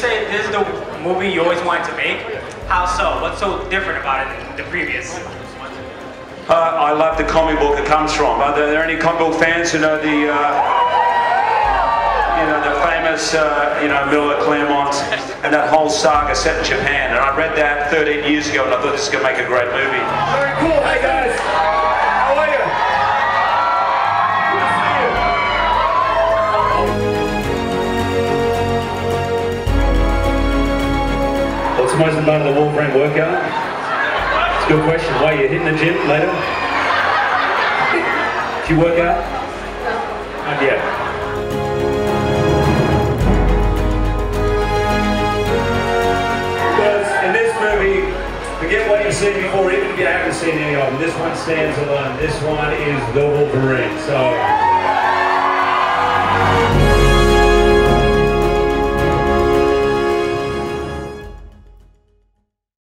say this is the movie you always wanted to make? How so? What's so different about it than the previous? I love the comic book it comes from. Are there any comic book fans who know the famous, Miller, Claremont, and that whole saga set in Japan? And I read that 13 years ago, and I thought this is going to make a great movie. Very cool. Hey guys, how are you? Good to see you. What's the most important of the Wolverine workout? It's a good question. Why, you hitting the gym later? Did you work out? Not yet. In this movie, forget what you've seen before, even if you haven't seen any of them. This one stands alone. This one is the Wolverine. So.